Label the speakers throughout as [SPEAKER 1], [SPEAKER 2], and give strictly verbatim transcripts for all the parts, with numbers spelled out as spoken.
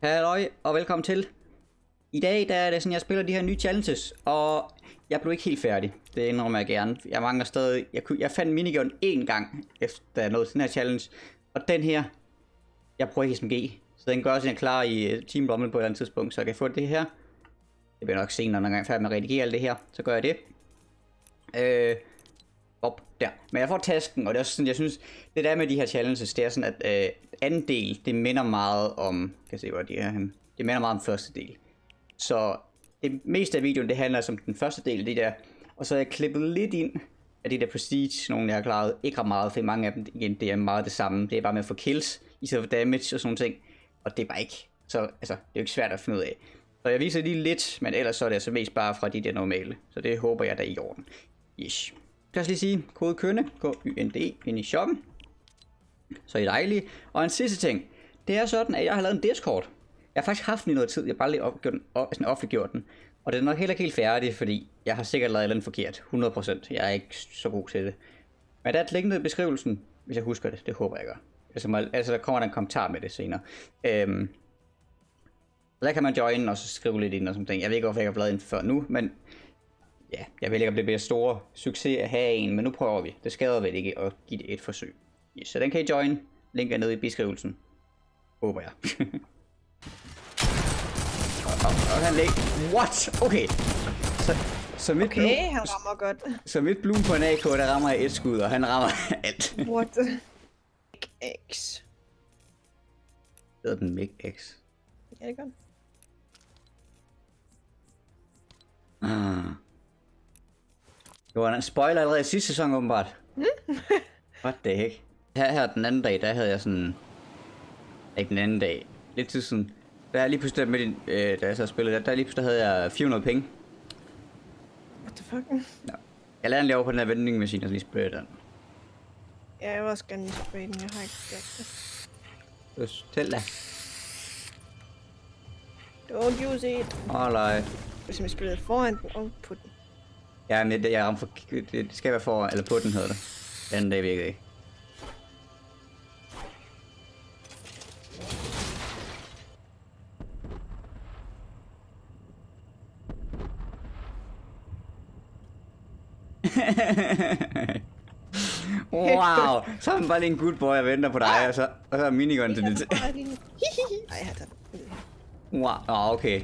[SPEAKER 1] Halløj og velkommen til. I dag der er det sådan, jeg spiller de her nye challenges, og jeg blev ikke helt færdig. Det indrømmer jeg gerne. Jeg mangler stadig. Jeg, kunne, jeg fandt minigun én gang efter jeg nåede til den her challenge, og den her, jeg bruger ikke S M G, så den gør også, at jeg er klar i Team Rumble på et eller andet tidspunkt, så jeg kan få det her. Det bliver nok senere, når jeg er færdig med at redigere alt det her, så gør jeg det. Øh, op der. Men jeg får tasken, og det er også sådan, jeg synes, det der med de her challenges, det er sådan, at øh, anden del, det minder meget om, kan jeg se, hvor de er henne. Det minder meget om første del. Så det meste af videoen, det handler som den første del, det der. Og så har jeg klippet lidt ind af de der prestige, nogle jeg har klaret. Ikke ret meget, for mange af dem, igen, det er meget det samme. Det er bare med at få kills, i stedet for damage og sådan nogle ting. Og det er bare ikke, så altså, det er jo ikke svært at finde ud af. Så jeg viser lige lidt, men ellers så er det altså mest bare fra de der normale. Så det håber jeg, der er i orden. Yes. Jeg kan også lige sige, kode kønne, K Y N D E, ind i shoppen. Så er I dejlige. Og en sidste ting, det er sådan, at jeg har lavet en Discord. Jeg har faktisk haft den i noget tid, jeg har bare lige opgjort den, op, sådan offentliggjort den. Og det er nok heller ikke helt færdig, fordi jeg har sikkert lavet noget forkert, hundrede procent. Jeg er ikke så god til det. Men der er et link nede i beskrivelsen, hvis jeg husker det. Det håber jeg gør. Altså, må, altså der kommer der en kommentar med det senere. Øhm, så der kan man join og så skrive lidt ind og sådan ting. Jeg ved ikke, hvorfor jeg har bladet ind før nu, men ja, jeg vil ikke, at det bliver store succes at have en, men nu prøver vi. Det skader vel ikke at give det et forsøg. Yes, så den kan I join. Link er nede i beskrivelsen. Håber jeg. og, og han læg... What? Okay. Så, så mit
[SPEAKER 2] okay,
[SPEAKER 1] blue,
[SPEAKER 2] han rammer godt.
[SPEAKER 1] Så mit blue på en A K, der rammer jeg et skud, og han rammer alt.
[SPEAKER 2] What the... X.
[SPEAKER 1] Hedder den Mig X?
[SPEAKER 2] Ja, det gør den.
[SPEAKER 1] Ah. Det var en spoiler allerede i sidste sæson, åbenbart.
[SPEAKER 2] Hmm?
[SPEAKER 1] What the heck? Her, her den anden dag, der havde jeg sådan... Ikke den anden dag. Lidt tid siden. Der er lige pludselig, med din, øh, da jeg så spillede, der, der lige pludselig havde jeg fire hundrede penge.
[SPEAKER 2] What the fuck?
[SPEAKER 1] Ja. Jeg lader den lige over på den her vendingmaskine, og så lige spørge den.
[SPEAKER 2] Ja, jeg vil også gerne lige spørge den. Jeg har ikke gjort det.
[SPEAKER 1] Øs, tæl da.
[SPEAKER 2] Don't use it.
[SPEAKER 1] Alright.
[SPEAKER 2] Hvis jeg spillede foran den og på den.
[SPEAKER 1] Ja, men det, jeg ramte for... Det skal være for... Eller på den hedder det. Den anden dag virkede ikke. Wow, så er man bare lige en good boy og venter på dig, og så, og så er minigun til det.
[SPEAKER 2] Ej, jeg har taget den.
[SPEAKER 1] Wow, oh, okay.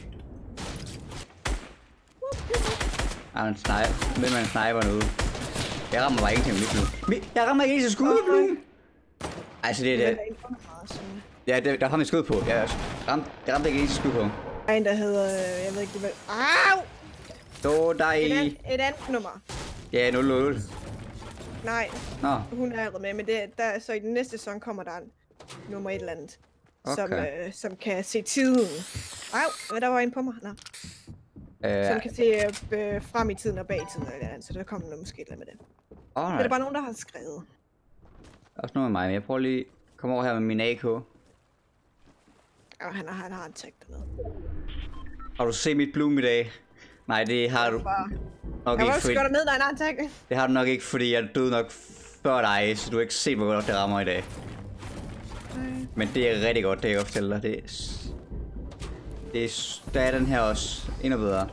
[SPEAKER 1] Der er en sniper, med man en sniper nu. Jeg rammer bare ingenting med mit nu. Jeg rammer ikke eneste skud med blue. Altså det er det. Ja, det, der har man skud på. Jeg ramte, jeg ramte ikke eneste skud på.
[SPEAKER 2] Der er en, der hedder, jeg ved ikke det vel. Au!
[SPEAKER 1] Så der
[SPEAKER 2] Et,
[SPEAKER 1] i...
[SPEAKER 2] an, et andet nummer.
[SPEAKER 1] Ja, nul nul.
[SPEAKER 2] Nej,
[SPEAKER 1] Nå.
[SPEAKER 2] hun er allerede med, men det, der, så i den næste sæson kommer der en nummer et eller andet, okay. som, øh, som kan se tiden. Au, der var en på mig. Nå. Øh, som kan se øh, frem i tiden og bag i tiden, eller andet, så der kommer noget måske et eller andet med det.
[SPEAKER 1] Alright.
[SPEAKER 2] Det er der bare nogen, der har skrevet.
[SPEAKER 1] Også noget med mig, men jeg prøver lige at komme over her med min A K.
[SPEAKER 2] Og han har, han har en tag dernede.
[SPEAKER 1] Har du set mit bloom i dag? Nej, det har du
[SPEAKER 2] bare...
[SPEAKER 1] nok
[SPEAKER 2] jeg
[SPEAKER 1] ikke,
[SPEAKER 2] fordi... Jeg var ned, der er en anden tag.
[SPEAKER 1] Det har du nok ikke, fordi jeg døde nok før dig, så du har ikke set, hvor godt det rammer i dag.
[SPEAKER 2] Nej.
[SPEAKER 1] Men det er rigtig godt, det jeg kan fortælle dig. Det er... Det er... Der er den her også endnu bedre.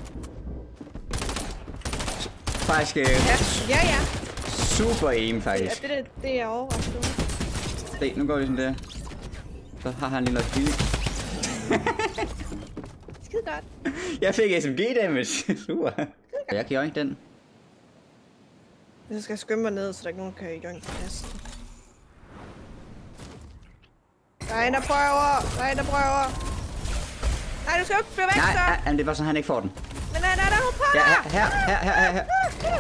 [SPEAKER 1] Faktisk... Øh...
[SPEAKER 2] Ja, ja, ja.
[SPEAKER 1] Super aim, faktisk.
[SPEAKER 2] Ja, det, det, det er overrasket.
[SPEAKER 1] Se, nu går vi sådan der. Så har han lige noget fint.
[SPEAKER 2] Skide godt.
[SPEAKER 1] Jeg fik S M G damage. Super. Jeg kan jo ikke den.
[SPEAKER 2] Jeg skal skynde mig ned, så der ikke nogen kan join på plads. Der er en, der prøver. Der er en, der prøver. Nej, du skal jo ikke flyve væk,
[SPEAKER 1] nej,
[SPEAKER 2] så.
[SPEAKER 1] Nej, nej, det er bare sådan, han ikke får den.
[SPEAKER 2] Men nej, nej, der er nogen på
[SPEAKER 1] ja,
[SPEAKER 2] dig.
[SPEAKER 1] her, her, her, her, her.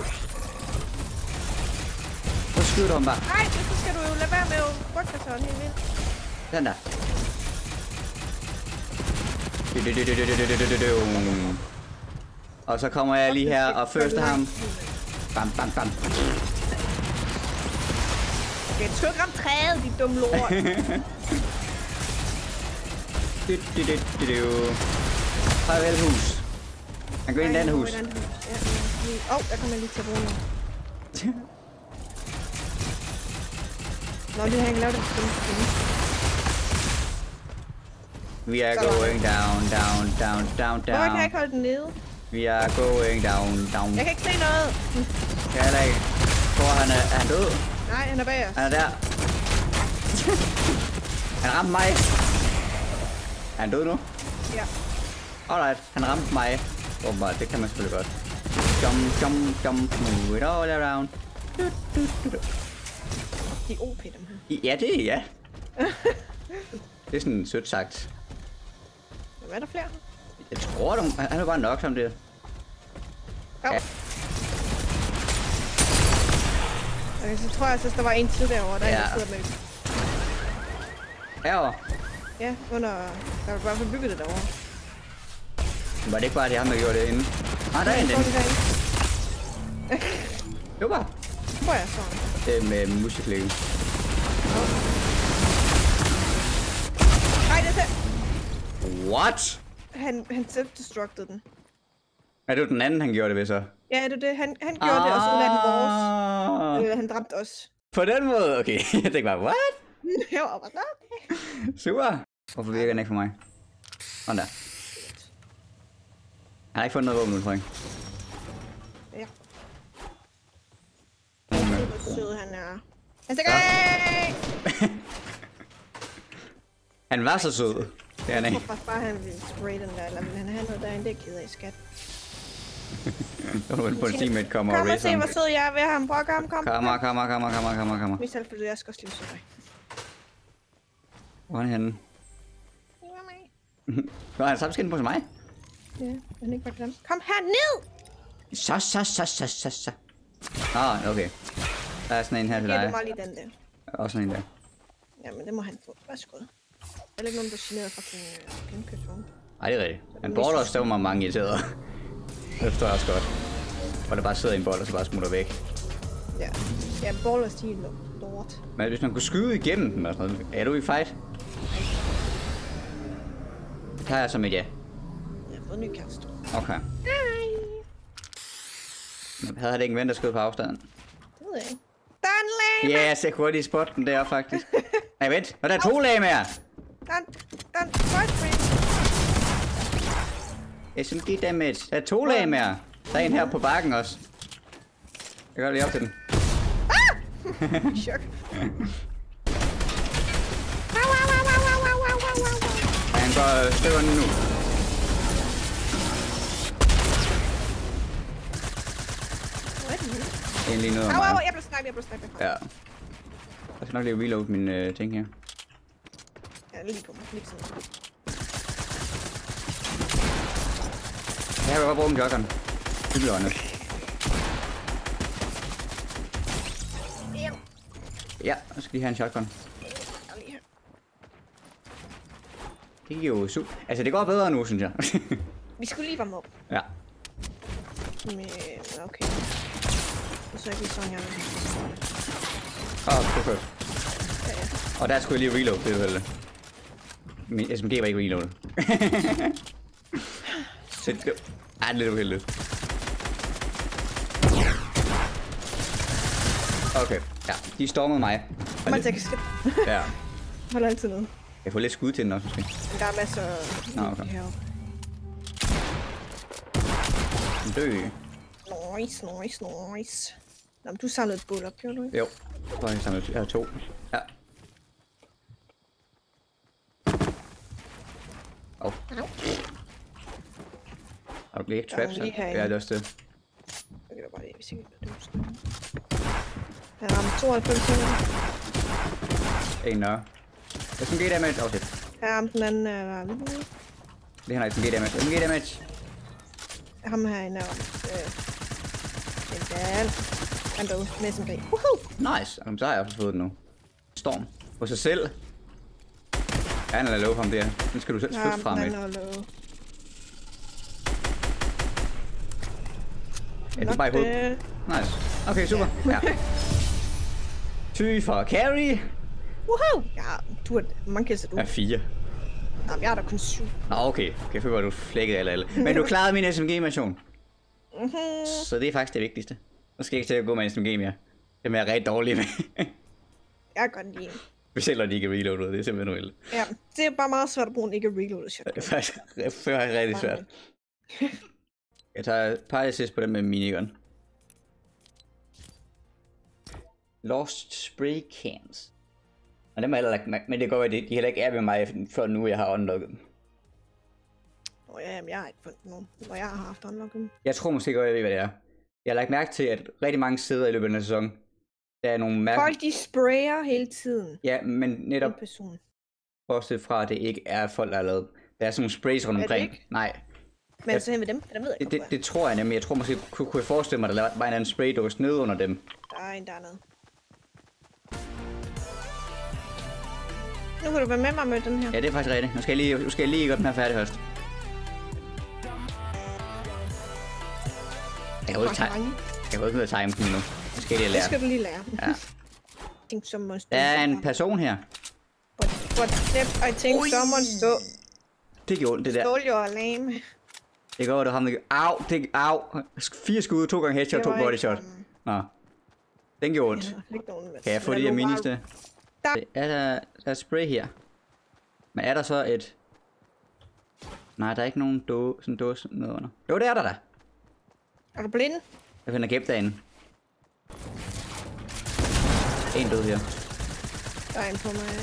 [SPEAKER 1] Så skyder du ham bare.
[SPEAKER 2] Nej, så skal du jo lade være med at rykke dig sådan helt vildt.
[SPEAKER 1] Den der. Og så kommer jeg lige her og første ham. Bam, bam, bam.
[SPEAKER 2] Okay, tryk om træet, de dumme lort.
[SPEAKER 1] Farvel hus. Han går ind i et andet hus.
[SPEAKER 2] Åh, der kommer jeg lige til at bruge noget. Nå, det har jeg ikke lavet det.
[SPEAKER 1] We are going down, down, down, down, down.
[SPEAKER 2] Hvorfor kan jeg ikke holde den nede?
[SPEAKER 1] We are going down, down.
[SPEAKER 2] Jeg kan ikke se noget.
[SPEAKER 1] Kan jeg ikke? Hvor han er, er han død?
[SPEAKER 2] Nej, han er bag os.
[SPEAKER 1] Han er der. Han ramte mig. Er han død nu?
[SPEAKER 2] Ja.
[SPEAKER 1] Alright, han ramte mig. Åbenbart, det kan man selvfølgelig godt. Jump, jump, jump, move it all around. Du, du, du, du.
[SPEAKER 2] De er O P, dem her.
[SPEAKER 1] Ja, det er ja. Det er sådan sødt sagt.
[SPEAKER 2] Hvad er der flere?
[SPEAKER 1] Jeg tror, du, han er bare nok som det.
[SPEAKER 2] Ja. Okay, så tror jeg, at der var en tid derovre, der ja. er en, der sidder med.
[SPEAKER 1] Herovre?
[SPEAKER 2] Ja, under... Der var i hvert fald bygget det derovre.
[SPEAKER 1] Var det ikke bare det, ham der gjorde det inde? Ah, der er en den. Super.
[SPEAKER 2] Hvor er jeg sådan?
[SPEAKER 1] Det er med musiklægen.
[SPEAKER 2] Nej, det er det.
[SPEAKER 1] What?
[SPEAKER 2] Han, han self-destructed den.
[SPEAKER 1] Er det den anden, han gjorde det ved så?
[SPEAKER 2] Ja, det er det. Han, han gjorde ah. det, og så lavede den vores. Øh, han dræbte os.
[SPEAKER 1] På den måde? Okay, jeg tænkte bare, what?
[SPEAKER 2] Jeg var bare, okay.
[SPEAKER 1] Super. Hvorfor virker den ikke for mig? Sådan der. Han har ikke fundet noget våben nu, tror jeg.
[SPEAKER 2] Ja. Hvor sød han er. Han stikker af!
[SPEAKER 1] Han var så sød. Det er han ikke.
[SPEAKER 2] Jeg tror bare, han ville spray den der, eller ville han have noget derinde, det er ked af, skat.
[SPEAKER 1] Nu er på en teammate kommer og
[SPEAKER 2] racer ham. Kom og se, hvor sød jeg er ved ham. Prøv at komme, kom.
[SPEAKER 1] Kommer, kommer, kommer, kommer, kommer, kommer.
[SPEAKER 2] Hvis selv, fordi jeg skal også lige søge dig.
[SPEAKER 1] Hvor er han henne?
[SPEAKER 2] Det var mig.
[SPEAKER 1] Nå, han samme skin på som mig?
[SPEAKER 2] Ja, han ikke bare glemt. Kom her ned!
[SPEAKER 1] Så, så, så, så, så, så. Ah, okay. Der er sådan en her til dig.
[SPEAKER 2] Ja, det var lige den der.
[SPEAKER 1] Og sådan en der.
[SPEAKER 2] Jamen, det må han få. Værsgo. Der er ikke nogen, der generer fucking gennemkøbsvogn.
[SPEAKER 1] Ej, det er rigtigt. Han border også støver mig mange irriterede. Det forstår jeg også godt. Hvor der bare sidder en bold, og så bare smutter væk.
[SPEAKER 2] Ja, ja, ballers, de er lort.
[SPEAKER 1] Men hvis man kunne skyde igennem den og sådan noget, er du i fight? Det tager jeg som et ja.
[SPEAKER 2] Jeg har fået en ny kæreste.
[SPEAKER 1] Okay.
[SPEAKER 2] Hej!
[SPEAKER 1] Men havde han ikke en ven, der skød på afstanden?
[SPEAKER 2] Det ved jeg ikke. Der er en lame!
[SPEAKER 1] Ja, yes, jeg kunne godt lige spotte den der, faktisk. Nej, vent. Nå, der er to lag mere.
[SPEAKER 2] Der er en... Der er en boyfriend.
[SPEAKER 1] S M G damage. Der er to lag mere. Der er en her på bakken også. Jeg gør lige op til den.
[SPEAKER 2] Ah! Chok.
[SPEAKER 1] Han går stykker nu. En lige noget af mig.
[SPEAKER 2] Jeg blev snakket, jeg blev snakket.
[SPEAKER 1] Ja. Jeg skal nok lige reload min øh, ting her.
[SPEAKER 2] Ja, lige på mig. Lige sådan.
[SPEAKER 1] Jeg kan godt bruge en joggeren. Hyggeligt åndet.
[SPEAKER 2] Ja.
[SPEAKER 1] Ja, nu skal lige have en shotgun. Det er jo super. Altså, det går bedre nu, synes jeg.
[SPEAKER 2] Vi skulle lige varme op.
[SPEAKER 1] Ja.
[SPEAKER 2] Men, okay. Så er det sådan, jeg vil.
[SPEAKER 1] Åh, oh, det er
[SPEAKER 2] Ja, ja.
[SPEAKER 1] Og der skulle jeg lige reload, det er vel. Min S M G var ikke reloadet. Så det er lidt uheldigt. Okay, ja, de stormede mig.
[SPEAKER 2] Man tager skib.
[SPEAKER 1] Ja.
[SPEAKER 2] Hold altid nede.
[SPEAKER 1] Jeg får lidt skud til den også, måske.
[SPEAKER 2] Der er masser af...
[SPEAKER 1] Nå, okay. Dø.
[SPEAKER 2] Nice, nice, nice. Nå, men du samlede et bål op, gjorde du ikke?
[SPEAKER 1] Jo, jeg tror, jeg samlede jeg har to. Ja. Åh. Oh. Har du blevet traps her? Ja, det er også det.
[SPEAKER 2] Jeg kan bare lige, hvis ikke det er dumt. Jeg ramte tooghalvfems sekunder.
[SPEAKER 1] En nørre. S M G damage. Åh, oh, shit.
[SPEAKER 2] Jeg ramte den anden af...
[SPEAKER 1] Det her er S M G damage. S M G damage.
[SPEAKER 2] Ham her inde er øh, en bal. Han døde med S M G. Woohoo!
[SPEAKER 1] Nice. Jamen, så har jeg også fået den nu. Storm. På sig selv. Ja, han er low ham der. Den skal du selv flytte fra med.
[SPEAKER 2] Ja, han er low.
[SPEAKER 1] Ja, det er bare i hovedet. Nice. Okay, super. Ja. Ty for carry.
[SPEAKER 2] Woohoo! Ja, du er... Man kan se du.
[SPEAKER 1] Ja, fire.
[SPEAKER 2] Jamen, jeg er da kun syv.
[SPEAKER 1] Nå, okay. Okay, jeg føler, at du flækkede alle alle. Men du klarede min S M G-mission.
[SPEAKER 2] Mhm.
[SPEAKER 1] Så det er faktisk det vigtigste. Nu skal jeg ikke til at gå med S M G mere. Det er jeg rigtig dårlig med.
[SPEAKER 2] Jeg kan godt lide.
[SPEAKER 1] Specielt når de ikke er reloadet, det er simpelthen uheldigt.
[SPEAKER 2] Ja, det er bare meget svært at bruge en ikke reloadet shotgun.
[SPEAKER 1] Det er faktisk rigtig svært. Jeg tager et par assist på den med minigun. Lost spray cans. Og dem er heller ikke, men det går godt, at de heller ikke er ved mig, før nu jeg har unlocket dem.
[SPEAKER 2] Nå ja, men jeg har ikke fundet nogen, hvor jeg har haft unlocket dem.
[SPEAKER 1] Jeg tror måske godt, jeg ved, hvad det er. Jeg har lagt mærke til, at rigtig mange steder i løbet af den sæson, der er nogle mærke...
[SPEAKER 2] Folk de sprayer hele tiden.
[SPEAKER 1] Ja, men netop...
[SPEAKER 2] En person.
[SPEAKER 1] Bortset fra, at det ikke er folk, der har lavet. Der er sådan nogle sprays rundt omkring.
[SPEAKER 2] Ikke?
[SPEAKER 1] Nej.
[SPEAKER 2] Men jeg... så hen ved dem? For dem ved jeg
[SPEAKER 1] det, det, det tror jeg nemlig. Jeg tror måske, kunne, kunne jeg forestille mig, at der var en anden spraydåse nede under dem.
[SPEAKER 2] Der er en dernede. Nu kan du være med mig med den her.
[SPEAKER 1] Ja, det er faktisk rigtigt. Nu skal jeg lige, nu skal jeg lige gøre den her færdig først. Jeg kan ikke tage... Jeg kan ikke noget time den nu. Det skal jeg lige lære.
[SPEAKER 2] Det skal du lige lære.
[SPEAKER 1] Ja.
[SPEAKER 2] Think someone
[SPEAKER 1] der er en person her.
[SPEAKER 2] But, but step, I think Ui. someone stole...
[SPEAKER 1] Det gjorde ondt, det der.
[SPEAKER 2] Stole your lame.
[SPEAKER 1] Det går, det ham, der... Au, det... Au. Fire skud, to gange headshot, to body shot. Nå. Den gjorde ondt. Kan jeg få de her ministe? Der er der, der er spray her. Men er der så et... Nej, der er ikke nogen dåse, sådan dåse nede under. Jo, det er der da.
[SPEAKER 2] Er du blind?
[SPEAKER 1] Jeg finder gemt derinde. En død her.
[SPEAKER 2] Der er en på mig.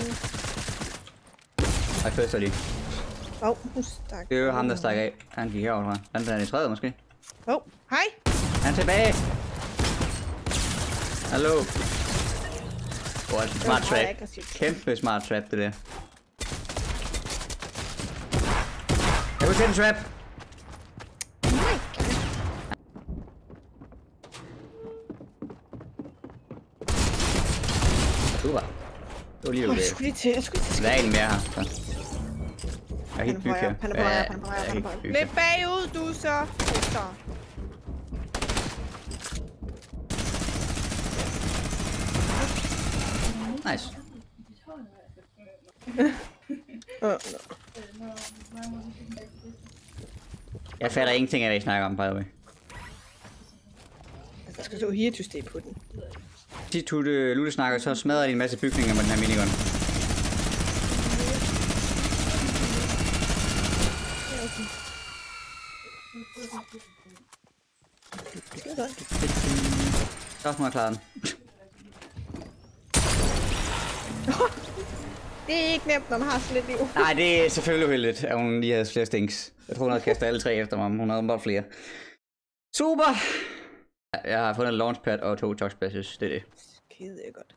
[SPEAKER 1] Ej, først lige.
[SPEAKER 2] Åh, oh, hun stak.
[SPEAKER 1] Det er jo ham, der stak af. Han gik herover, tror jeg. Han er i træet, måske.
[SPEAKER 2] Åh, oh, hej.
[SPEAKER 1] Han er tilbage. Hallo. Åh, oh, smart trap. Kæmpe smart trap, det der. Jeg kunne sætte en trap. Super. Det var lige
[SPEAKER 2] oh, jeg skulle lige til, jeg skulle lige til.
[SPEAKER 1] Der er en mere her. Så. Jeg er helt bygge her.
[SPEAKER 2] Han er på højre, han er på højre, han er på højre. Lidt bagud, du så. Så.
[SPEAKER 1] Nice.
[SPEAKER 2] oh, no.
[SPEAKER 1] Jeg fatter ingenting af, hvad I snakker om, by the way.
[SPEAKER 2] Der skal stå here to stay på den.
[SPEAKER 1] Sidst du Lutte snakker, så smadrer de en masse bygninger med den her minigun.
[SPEAKER 2] Ja, okay. Skide godt.
[SPEAKER 1] Så må jeg klare den.
[SPEAKER 2] Det er ikke nemt, når man har så lidt liv.
[SPEAKER 1] Nej, det er selvfølgelig uheldigt, at hun lige havde flere stinks. Jeg tror, hun havde kastet alle tre efter mig, hun havde bare flere. Super! Jeg har fundet en launchpad og to touch bashes, det er det.
[SPEAKER 2] Skide godt.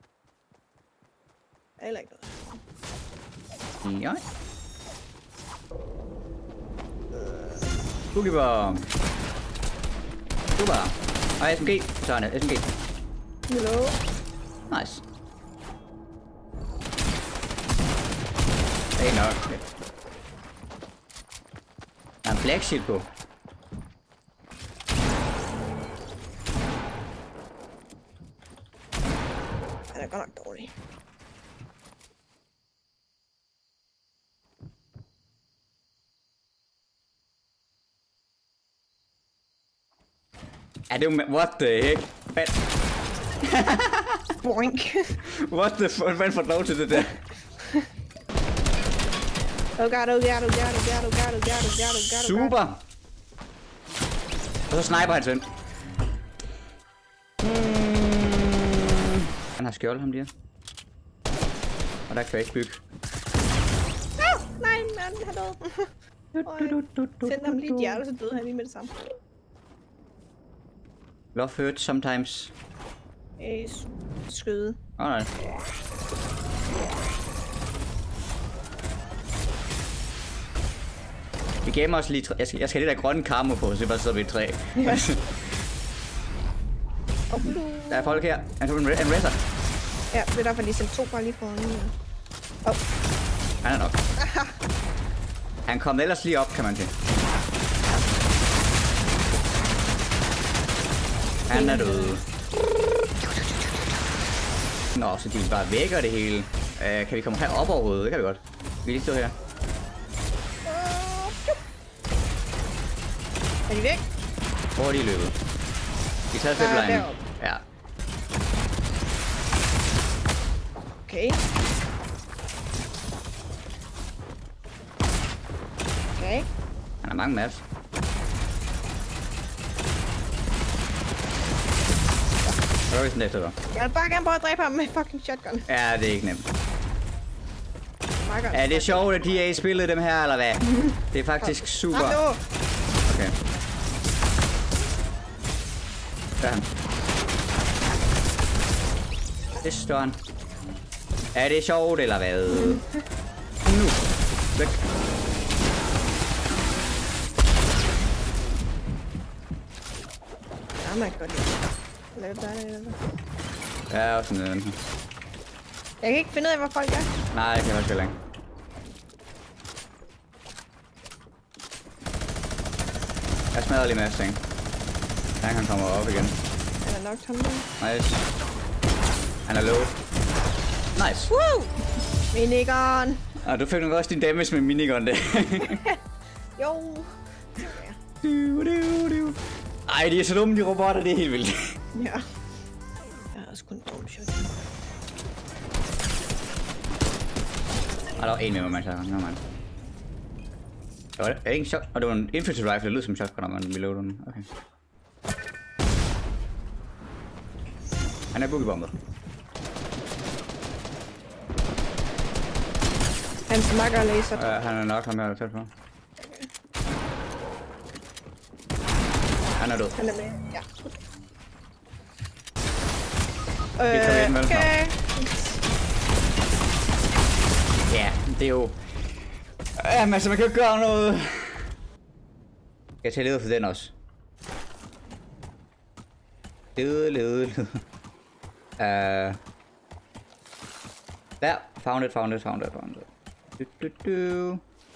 [SPEAKER 2] Jeg heller ikke noget.
[SPEAKER 1] Ja. Cookie bomb. Super. Og S M G. Så er det S M G.
[SPEAKER 2] Hello.
[SPEAKER 1] Nice. Det er nok. Der er en black shield på.
[SPEAKER 2] Han er godt nok dårlig.
[SPEAKER 1] Ja, det er jo... What the heck? Hvad?
[SPEAKER 2] Boink.
[SPEAKER 1] What the fuck? Hvad får lov til det der?
[SPEAKER 2] Oh god, oh god, oh god, oh god, oh god, oh god, oh god, oh god.
[SPEAKER 1] Super! Og så sniper han selv. Mm. Han har skjold, ham der. Og der kan jeg ikke bygge.
[SPEAKER 2] Oh, nej, mand, han døde. Send ham lige et hjerte, så døde han lige med det samme.
[SPEAKER 1] Love hurts sometimes.
[SPEAKER 2] Øh, skyde.
[SPEAKER 1] Åh oh, nej. Vi gemmer os lige... Jeg skal, jeg skal have det der grønne karmo på, så det bare sidder ved et træ.
[SPEAKER 2] Ja.
[SPEAKER 1] Der er folk her. Han tog en, en racer.
[SPEAKER 2] Ja, det er derfor lige sendte to bare lige foran. Oh.
[SPEAKER 1] Han er nok. Han kom ellers lige op, kan man sige. Han er død. Nå, så de bare vækker det hele. Uh, kan vi komme herop overhovedet? Det kan vi godt. Vi kan lige stå her.
[SPEAKER 2] Er de væk?
[SPEAKER 1] Hvor er de løbet? De tager flipline. Ja.
[SPEAKER 2] Okay. Okay.
[SPEAKER 1] Han har mange maps. Hvad er det sådan efter dig?
[SPEAKER 2] Jeg vil bare gerne prøve at dræbe ham med fucking shotgun.
[SPEAKER 1] Ja, det er ikke nemt. Er det sjovt, at de er i spillet dem her, eller hvad? Det er faktisk super. Okay. Der er han. Det står han. Er det sjovt, eller hvad? Nu. Væk.
[SPEAKER 2] Ja, man kan godt lide. Lad det der, eller hvad?
[SPEAKER 1] Ja, også sådan en.
[SPEAKER 2] Jeg kan ikke finde ud af, hvor folk er.
[SPEAKER 1] Nej, jeg kan faktisk heller ikke. Jeg smadrer lige Mads, ting. Han kan komme op igen.
[SPEAKER 2] Han er nok tomme.
[SPEAKER 1] Nice. Han er low. Nice.
[SPEAKER 2] Woo! Minigun!
[SPEAKER 1] Og du fik nok også din damage med minigun der.
[SPEAKER 2] Jo.
[SPEAKER 1] Du, du, du. Ej, de er så dumme, de robotter, det er helt vildt.
[SPEAKER 2] Ja. Jeg har også kun en dum shot.
[SPEAKER 1] Og der var en med mig, man så. Nå, man. Det var det. Er det ikke en shot? Og det var en infantry rifle, det lød som shotgun, når man reloadede den. Okay. Han er boogiebombet.
[SPEAKER 2] Han smakker laser.
[SPEAKER 1] Uh, han er nok ham her tæt på. Han er død.
[SPEAKER 2] Han er med, ja.
[SPEAKER 1] Øh,
[SPEAKER 2] øh, okay.
[SPEAKER 1] Ja, det er jo... Jamen altså, man kan jo gøre noget. Jeg tager leder for den også. Lede, lede, lede. Uh... Der, found it, found it, found it, found it. Du, du, du.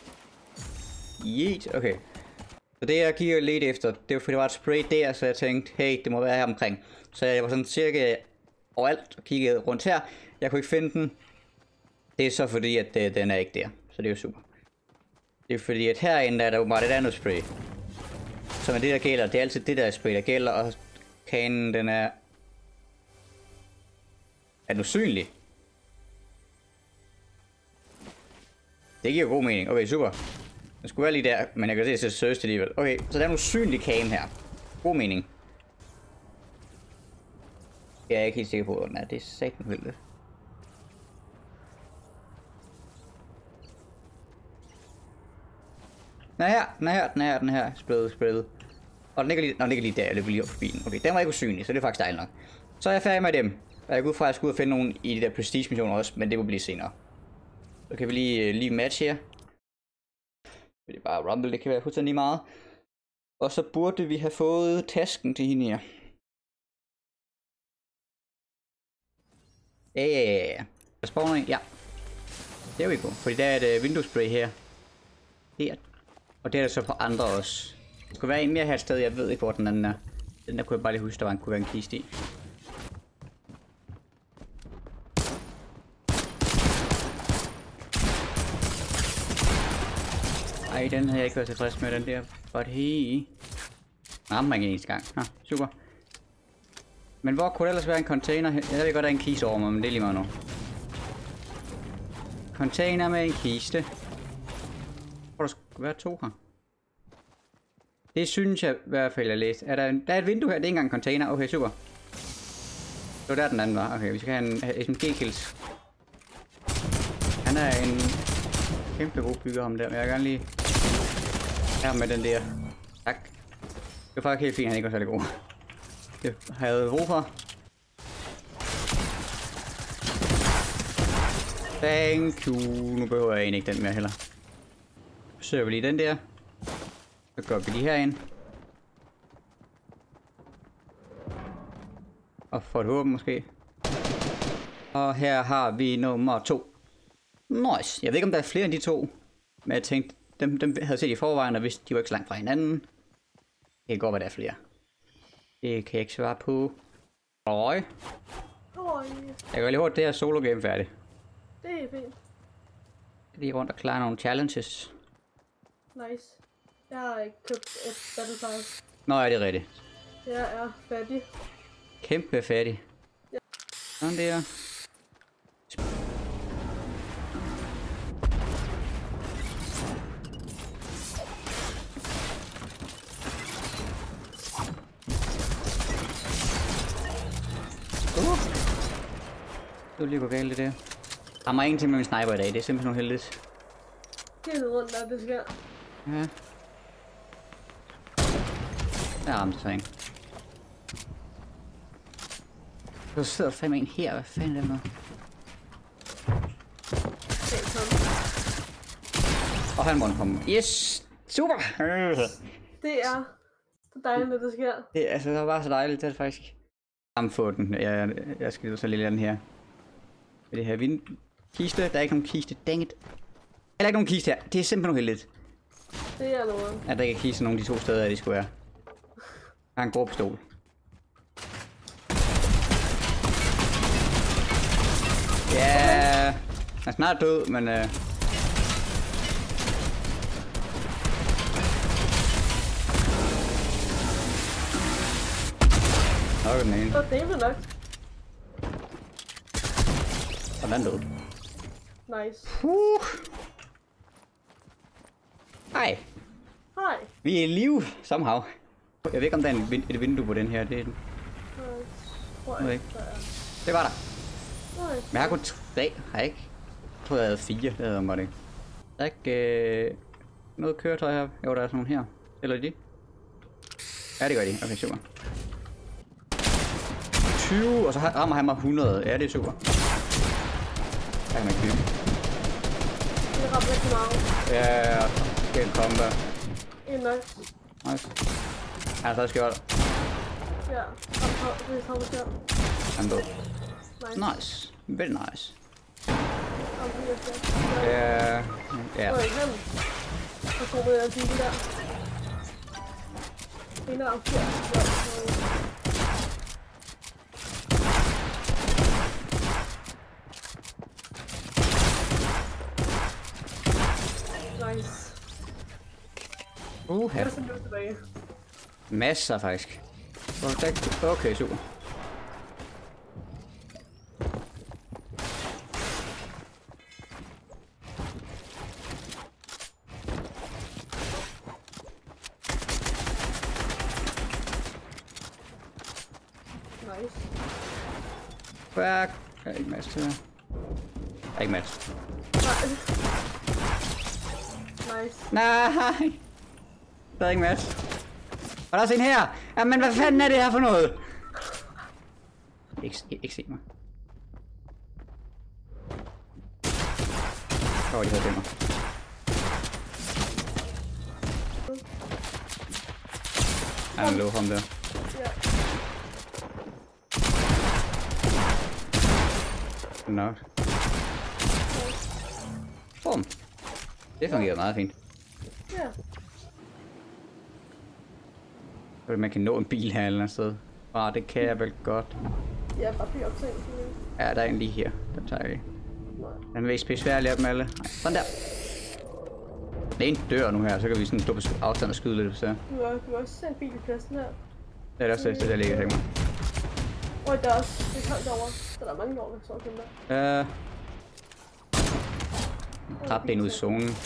[SPEAKER 1] Yeet, okay. Så det jeg kigger lidt efter, det var fordi der var et spray der, så jeg tænkte, hey, det må være her omkring. Så jeg var sådan cirka overalt og kiggede rundt her. Jeg kunne ikke finde den. Det er så fordi, at det, den er ikke der. Så det er jo super. Det er fordi, at herinde der er der jo bare et andet spray. Som er det, der gælder. Det er altid det der spray, der gælder. Og kanen, den er... Er den usynlig? Det giver god mening. Okay, super. Den skulle være lige der, men jeg kan se, at det er search alligevel. Okay, så der er en usynlig kane her. God mening. Jeg er ikke helt sikker på, hvor den er. Det er satans vildt. Den er her, den er her, den er her, den er her. Spredet, spredet. Og den ligger lige, nå, den ligger lige der, jeg løber lige op forbi den. Okay, den var ikke usynlig, så det er faktisk dejligt nok. Så er jeg færdig med dem. Og jeg går ud fra, at jeg skal ud og finde nogen i de der prestige missioner også, men det må blive senere. Så kan vi lige, lige match her. Det er bare rumble, det kan være fuldstændig meget. Og så burde vi have fået tasken til hende her. Ja, ja, ja, ja. Der spawner en, ja. Der vi går, fordi der er et uh, vinduespray her. Her. Og det er der så på andre også. Det skulle være en mere her et sted, jeg ved ikke hvor den anden er. Den der kunne jeg bare lige huske, der var en, kunne være en kiste i. Ej, den havde jeg ikke været tilfreds med, den der. But hey. Rammer mig ikke eneste gang. Nå, super. Men hvor kunne der ellers være en container her? Jeg ved godt, der er en kiste over mig, men det er lige meget nu. Container med en kiste. Hvor der skulle være to her. Det synes jeg i hvert fald, jeg læste. Er der, en, der er et vindue her, det er ikke engang en container. Okay, super. Det var der den anden var. Okay, vi skal have en S M G-kills. Han er en kæmpe god bygger ham der, men jeg vil gerne lige her med den der. Tak. Det var faktisk helt fint, han ikke var særlig god. Det havde jeg brug for. Thank you. Nu behøver jeg egentlig ikke den mere heller. Så søger vi lige den der. Så går vi lige herind. Og får et våben måske. Og her har vi nummer to. Nice. Jeg ved ikke om der er flere end de to. Men jeg tænkte, dem, dem havde jeg set i forvejen, og vidste, de var ikke så langt fra hinanden. Det kan godt være, der er flere. Det kan jeg ikke svare på. Øj. Jeg kan lige hurtigt det her solo game færdigt.
[SPEAKER 2] Det er fint.
[SPEAKER 1] Lige rundt og klare nogle challenges.
[SPEAKER 2] Nice. Jeg har ikke købt et Battle Pass.
[SPEAKER 1] Nå, er det rigtigt?
[SPEAKER 2] Jeg er fattig.
[SPEAKER 1] Kæmpe fattig.
[SPEAKER 2] Ja.
[SPEAKER 1] Sådan der. Det vil lige gå galt det der. Der er ingenting med min sniper i dag, det er simpelthen noget heldigt.
[SPEAKER 2] Helt rundt der, det sker.
[SPEAKER 1] Ja. Jeg ramte så en. Der sidder fandme en her, hvad fanden er det med? Og han må komme. Yes! Super!
[SPEAKER 2] Det er så dejligt, at det sker.
[SPEAKER 1] Det, altså, det var bare så dejligt, det er det faktisk. Jamen få den. Jeg, jeg skal lige så lille den her. Det her vind... Kiste. Der er ikke nogen kiste. Dang it. Der er ikke nogen kiste her. Det er simpelthen uheldigt.
[SPEAKER 2] Det er noget.
[SPEAKER 1] At der ikke er kiste nogen af de to steder, de skulle være. Jeg har en grå pistol. Ja, han er snart død, men... Uh... Nok den ene.
[SPEAKER 2] Det er det nok.
[SPEAKER 1] Og den død.
[SPEAKER 2] Nice.
[SPEAKER 1] Uh. Hej.
[SPEAKER 2] Hej.
[SPEAKER 1] Vi er i live, somehow. Jeg ved ikke, om der er en, et vindue på den her. Det er den.
[SPEAKER 2] Nej.
[SPEAKER 1] Ikke. Det var der.
[SPEAKER 2] Nej.
[SPEAKER 1] Men jeg har kun tre, har jeg ikke? Jeg tror, jeg havde fire. Det havde jeg godt ikke. Der er ikke øh, noget køretøj her. Jo, der er sådan nogle her. Eller de? Ja, det gør de. Okay, super. tyve, og så rammer han mig hundrede. Ja, det er super. Der kan man ikke.
[SPEAKER 2] Det rammer rigtig meget.
[SPEAKER 1] Ja, det er en combo.
[SPEAKER 2] En nice.
[SPEAKER 1] Nice. Han er så skjold.
[SPEAKER 2] Ja, han har det skjold.
[SPEAKER 1] Han er død.
[SPEAKER 2] Nice.
[SPEAKER 1] Nice. Very nice.
[SPEAKER 2] Han bliver skjold.
[SPEAKER 1] Ja. Ja.
[SPEAKER 2] Hvor er han? Så kommer jeg til det der. En af dem. Nice.
[SPEAKER 1] Uh,
[SPEAKER 2] jeg er sådan lidt tilbage.
[SPEAKER 1] Masser faktisk. Okay, super.
[SPEAKER 2] Nice.
[SPEAKER 1] Back. Der er ikke match til. Der er ikke match.
[SPEAKER 2] Nice.
[SPEAKER 1] Nej. Der er ikke match. Og der er også en her. Jamen, hvad fanden er det her for noget? Ikke, ikke se mig. Åh, oh, de havde det mig. Han er low ham der.
[SPEAKER 2] Ja.
[SPEAKER 1] Nok. Bum. Det fungerer meget fint.
[SPEAKER 2] Ja.
[SPEAKER 1] Man kan nå en bil her eller andet sted. Ah, det kan jeg vel godt.
[SPEAKER 2] Ja, bare blive optaget.
[SPEAKER 1] Ja, der er en lige her. Den tager jeg lige. Den vil ikke svær at lære dem alle. Nej, sådan der. Den ene dør nu her, så kan vi sådan stå på afstand og skyde lidt, hvis det er.
[SPEAKER 2] Du har også set en bil i pladsen her.
[SPEAKER 1] Det er også det, der ligger, tænker mig.
[SPEAKER 2] Åh, der er også. Det er koldt derovre. Så der er mange derovre, så er den
[SPEAKER 1] der. Øh... Tabte en ud i zonen.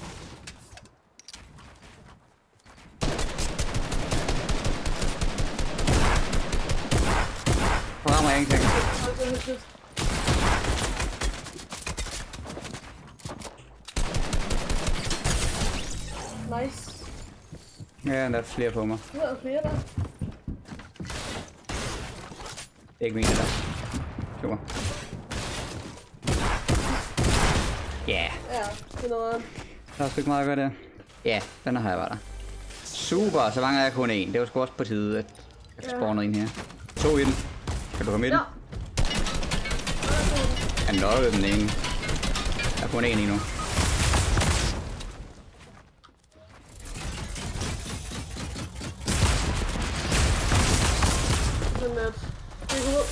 [SPEAKER 1] Hvor rammer jeg ingenting?
[SPEAKER 2] Nice.
[SPEAKER 1] Ja, der er flere på mig.
[SPEAKER 2] Nu er der flere der.
[SPEAKER 1] Det er ikke min, det der. Super. Ja. Yeah.
[SPEAKER 2] Ja, det er noget.
[SPEAKER 1] Der er sgu ikke meget at gøre der. Ja, den har jeg bare der. Super, så mangler jeg kun en. Det var sgu også på tide, at jeg ja. spawner ind her. To i den. Kan du komme i den?
[SPEAKER 2] Ja.
[SPEAKER 1] Han nøjede den ene. Der er kun en endnu.
[SPEAKER 2] Men øh, det er godt.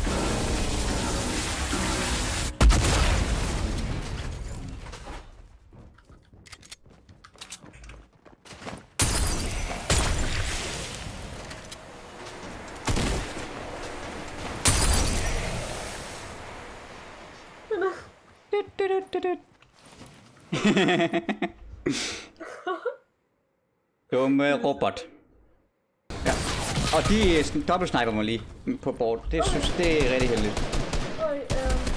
[SPEAKER 1] Dumme robot. Ja. Og de dobbelt sniper mig lige på board. Det synes det er rigtig heldigt.
[SPEAKER 2] Oj, øh.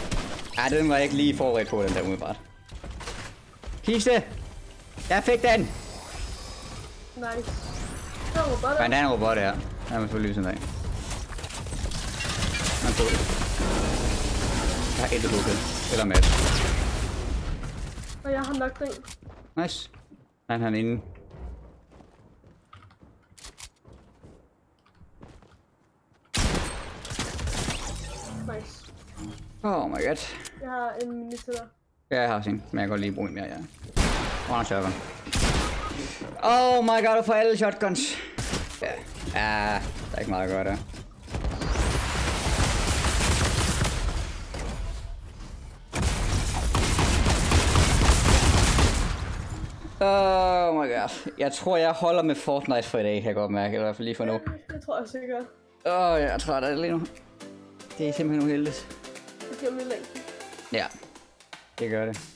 [SPEAKER 1] Ej, den var jeg ikke lige forberedt på, den der umiddelbart. Kiste! Jeg fik den!
[SPEAKER 3] Nice. Der er en robot.
[SPEAKER 1] Men der er en robot her. Der er man selvfølgelig lysen af. Han tog det. Jeg har intet lukket. Eller Mads.
[SPEAKER 3] Og jeg har nok den.
[SPEAKER 1] Nice. Han er inde.
[SPEAKER 3] Nice.
[SPEAKER 1] Oh my god.
[SPEAKER 3] Jeg har en mini til dig.
[SPEAKER 1] Ja, jeg har også en, men jeg kan godt lige bruge en mere, ja. Hvor er en shotgun? Oh my god, du får alle shotguns. Ja, ja, der er ikke meget at gøre der. Oh my god. Jeg tror, jeg holder med Fortnite for i dag, kan jeg godt mærke. Eller i hvert fald lige for nu.
[SPEAKER 3] Det tror jeg sikkert.
[SPEAKER 1] Åh, oh, jeg er træt af det lige nu. Det er simpelthen uheldigt.
[SPEAKER 3] Det giver mig længden.
[SPEAKER 1] Ja, det gør det.